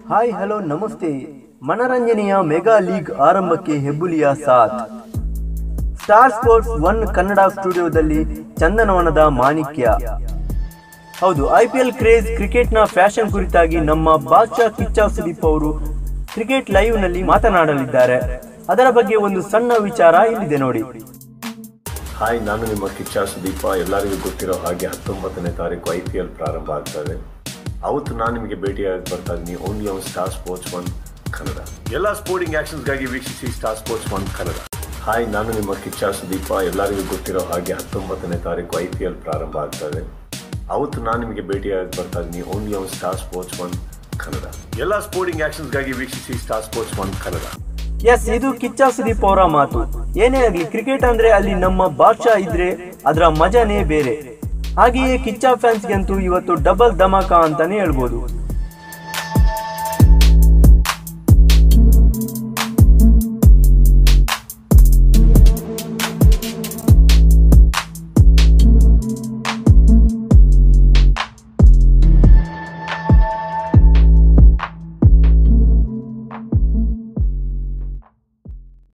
Hi hello ನಮಸ್ತೆ. ಮನರಂಜನೆಯ mega league ಆರಂಭಕ್ಕೆ ಹೆಬ್ಬುಲಿಯ ಸಾಥ್. ಸ್ಟಾರ್ ಸ್ಪೋರ್ಟ್ಸ್ 1 ಕನ್ನಡ ಸ್ಟುಡಿಯೋದಲ್ಲಿ ಚಂದನವನದ ಮಾಣಿಕ್ಯ. ಹೌದು, IPL ಕ್ರೇಜ್ ಕ್ರಿಕೆಟ್ನ ಫ್ಯಾಷನ್ ಕುರಿತಾಗಿ ನಮ್ಮ ಬಾದ್ಶಾ ಕಿಚ್ಚ ಸುದೀಪ್ ಅವರು ಕ್ರಿಕೆಟ್ ಲೈವ್ ನಲ್ಲಿ ಮಾತನಾಡಲಿದ್ದಾರೆ. ಅದರ ಬಗ್ಗೆ ಒಂದು ಸಣ್ಣ ವಿಚಾರ ಇಲ್ಲಿದೆ ನೋಡಿ. ಹಾಯ್, ನಾನು ನಿಮ್ಮ ಕಿಚ್ಚ ಸುದೀಪ. ಎಲ್ಲರಿಗೂ ಗೊತ್ತಿರೋ ಹಾಗೆ 19ನೇ ತಾರೀಕು IPL ಪ್ರಾರಂಭ ಆಗ್ತದೆ. ಅವತ್ತು ನಾನು ನಿಮಗೆ ಭೇಟಿಯಾಗಿ ಬರ್ತಾ ಇದ್ದೀನಿ only on star sports 1 Kannada. ಎಲ್ಲ ಸ್ಪೋರ್ಟಿಂಗ್ ಆಕ್ಷನ್ಸ್ಗಾಗಿ ವೀಕ್ಷಿಸಿ ಸ್ಟಾರ್ ಸ್ಪೋರ್ಟ್ಸ್ 1 ಕನ್ನಡ. ಹಾಯ್, ನಾನು ನಿಮ್ಮ ಕಿಚ್ಚ ಸುದೀಪ. ಎಲ್ಲರಿಗೂ ಗೊತ್ತಿರೋ ಹಾಗೆ 19ನೇ ತಾರೀಕು IPL ಪ್ರಾರಂಭ ಆಗ್ತದೆ. ಅವತ್ತು ನಾನು ನಿಮಗೆ ಭೇಟಿಯಾಗಿ ಬರ್ತಾ ಇದ್ದೀನಿ only on star sports 1 Kannada. ಎಲ್ಲ ಸ್ಪೋರ್ಟಿಂಗ್ ಆಕ್ಷನ್ಸ್ಗಾಗಿ ವೀಕ್ಷಿಸಿ ಸ್ಟಾರ್ ಸ್ಪೋರ್ಟ್ಸ್ 1 ಕನ್ನಡ. ಎಸ್, ಇದು ಕಿಚ್ಚ ಸುದೀಪ್ ಅವರ ಮಾತು. ಏನೇ ಆಗಲಿ, ಕ್ರಿಕೆಟ್ ಅಂದ್ರೆ ಅಲ್ಲಿ ನಮ್ಮ ಬಾದ್ಶಾ ಇದ್ರೆ ಅದರ ಮಜಾನೇ ಬೇರೆ. ಹಾಗೆಯೇ ಕಿಚ್ಚ ಫ್ಯಾನ್ಸ್ಗಂತೂ ಇವತ್ತು ಡಬಲ್ ಧಮಾಕ ಅಂತಾನೆ ಹೇಳ್ಬೋದು.